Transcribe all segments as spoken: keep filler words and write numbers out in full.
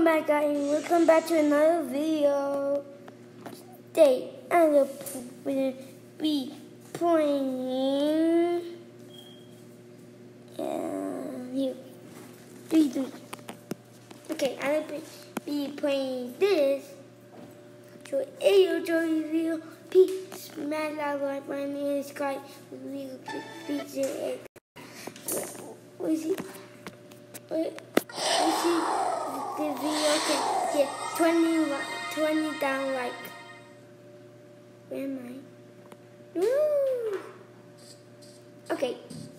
Welcome back, guys. Welcome back to another video. Today I'm going to be playing. Um, here, three, three. Okay, I'm going to be playing this. So, hey, Joey, video. Peace, smash that like my name is Sky. Real peace and what is it? Wait, you see the video can get twenty, twenty down like. Where am I? Woo! Okay.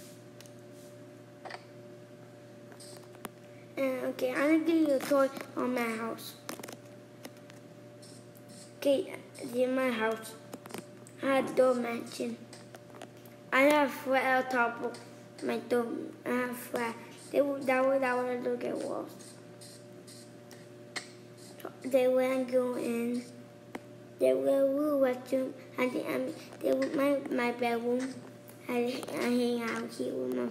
Uh, okay, I'm gonna give you a toy on my house. Okay, it's in my house. I have door mansion. I have flat on top of my door. I have flat. They will, that way, that way, look at walls. So they will go in. They will restroom. And they, I mean, they will my my bedroom. I, I hang out here with my.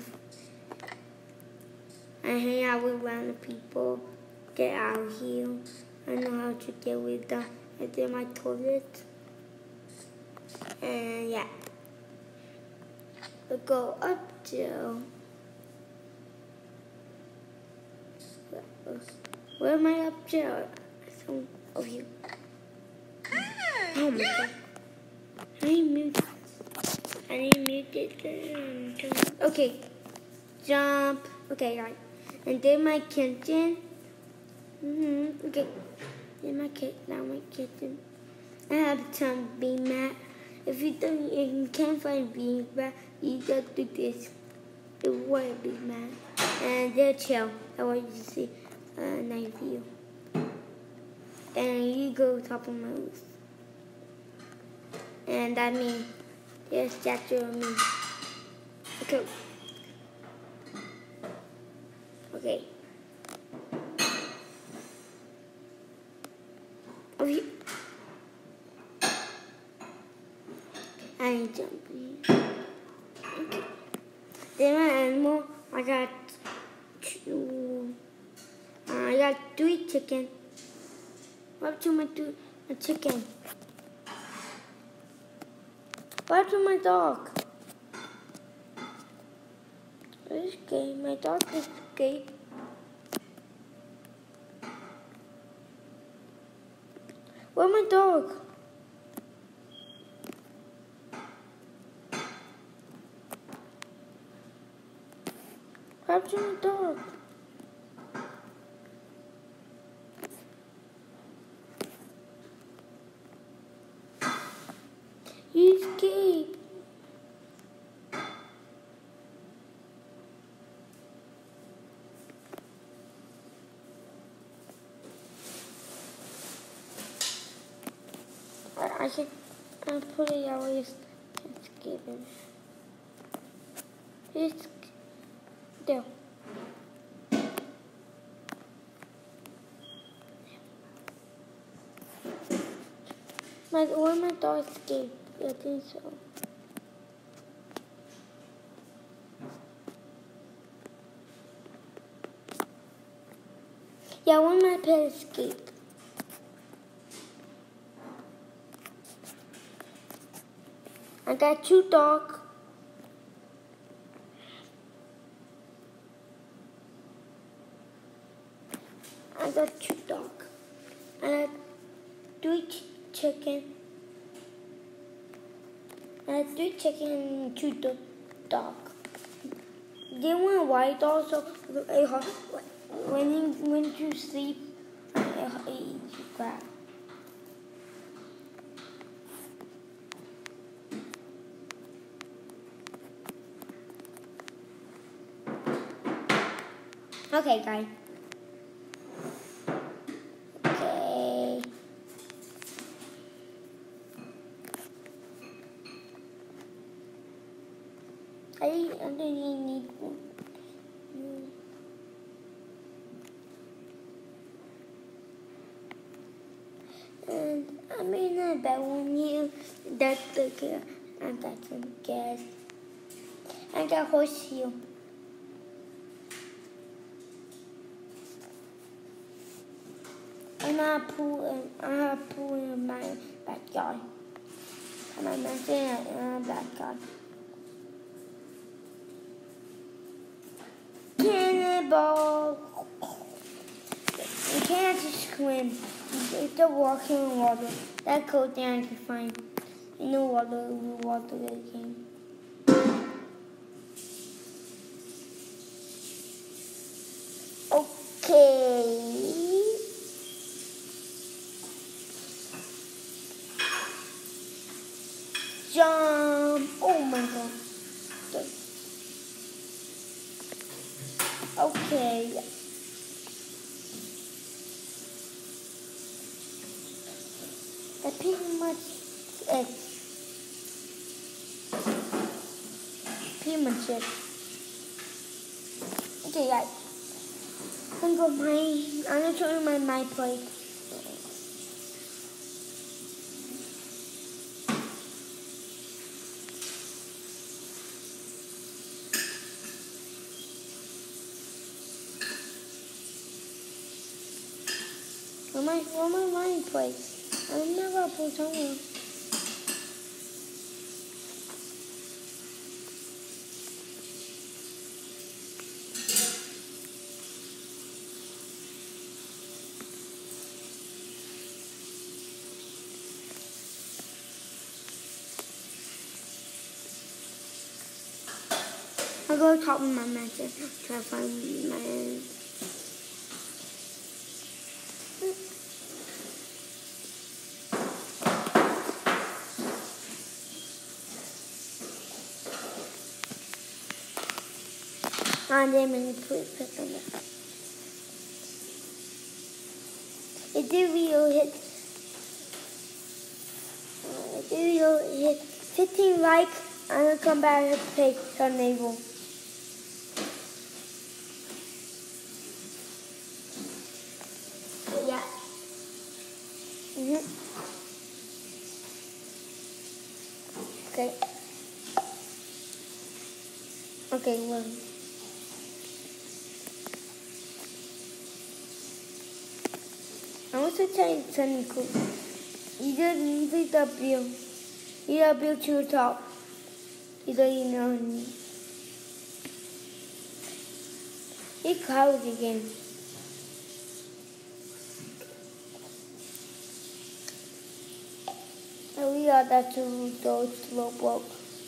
I hang out with random people. Get out here. I know how to get with them. I did my toilet. And yeah. We'll go up to. Where am I up there? So, oh, here. Oh my god. I need mute. I need mute it. Okay. Jump. Okay, right. And then my kitchen. Mm-hmm. Okay. Then my kitchen. Now my kitchen. I have some bean mat. If you don't, if you can't find bean mat, you just do this. The white bean mat. And they're chill. I want you to see. Uh, night view. And you go top of my roof. And that means there's a statue of me. Okay. Okay. Over here. I ain't jumping. Okay. Then my animal, I got two. Uh, I got three chicken. What to my two my chicken? What to my dog? Okay, my dog is okay. Where's my dog? What to my dog? He escaped. I, I should I put it out. He's escaping. He's there. My when my dog escaped. I think so. Yeah, when my pet escaped. I got two dogs. I got two dogs. I got three ch chicken. I had three chicken and two do dog. They were white dog, so when you when you sleep, it eats you crap. Okay, guys. Okay. I I really need one. And I made a bed one here. That's the I got some gas. I got I'm not pool. I have a pool in my backyard. And I'm not saying it in my backyard. Cannonball. You can't just swim. You have to walk in water. That goes down to find in the water. We water again. Okay. Jump. Oh my god. Okay. That's pretty much it. Pretty much it. Okay, guys. I'm going my. I'm gonna show you my my plate. Where my where my wine plate? I'm never put somewhere. I'll go top of my mattress, try to find my. And then when you put it on that. If the video hit, uh, if the video hit fifteen likes, I'm gonna come back and play Tornado. Yeah. Mhm. Okay. Okay, well. I want to tell you something cool. You just you think the bill. You got bill to the top. You don't even know. It clouds again. And we got that to those slow walk.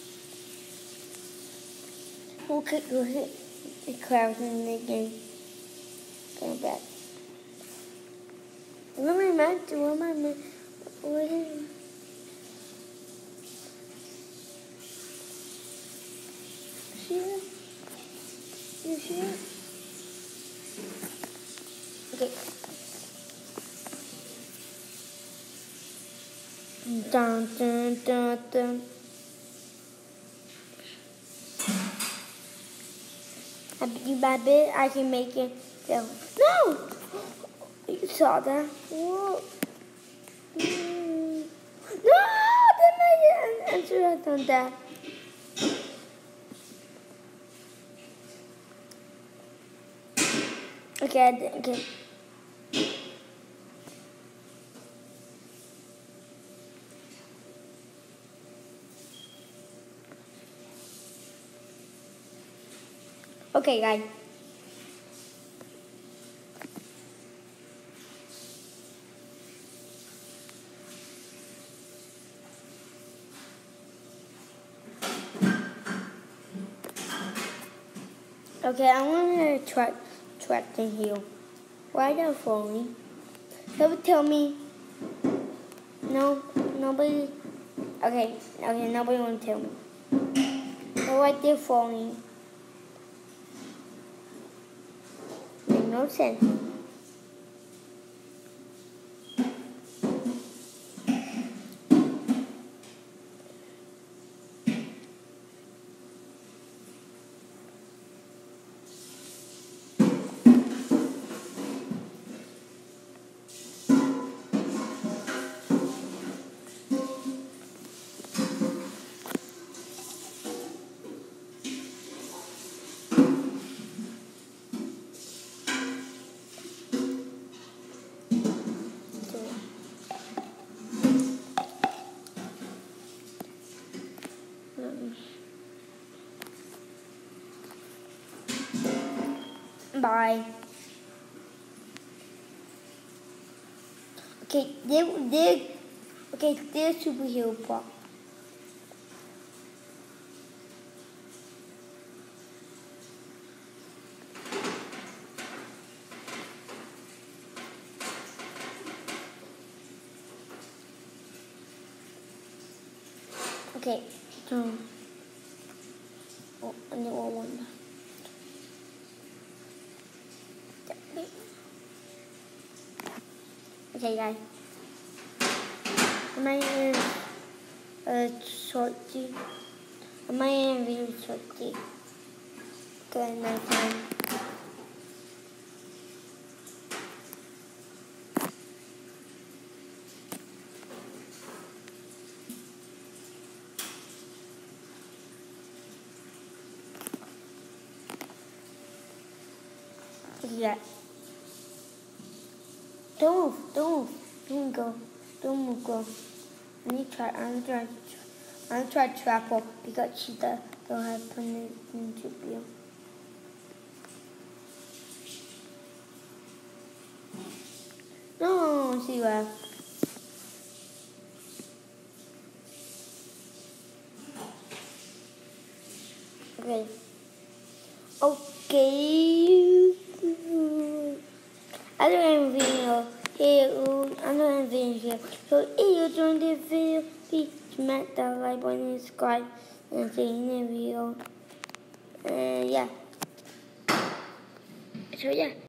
We'll kick we'll hit the clouds in the game. Going back. What am I meant to? What am I meant What is See it? You see it? Okay. Dun dun dun dun. I bet by bit I can make it go. No! You saw that? Whoa. Mm. No! Then I, I should have done that. Okay, I did. Okay. Okay, guys. Okay, I want to track track the hill. Why they're falling? Nobody tell me. No, nobody. Okay, okay, nobody want to tell me. But why they're falling? Makes no sense. Bye. Okay, there, there, okay, there's superhero part. Okay, so, oh, only one. Okay, guys. Mine is uh, salty. Mine is really salty. Okay, nice one. Yeah. Don't move, don't move, don't go, don't move, go. I need to try, I'm trying to try, I'm trying to trap her because she does, don't have permission to be. No, she left. Okay. Okay. I don't have a video here. I don't have a video here. So if you enjoyed this video, please smack that like button and subscribe and see you in the video. And yeah. So yeah.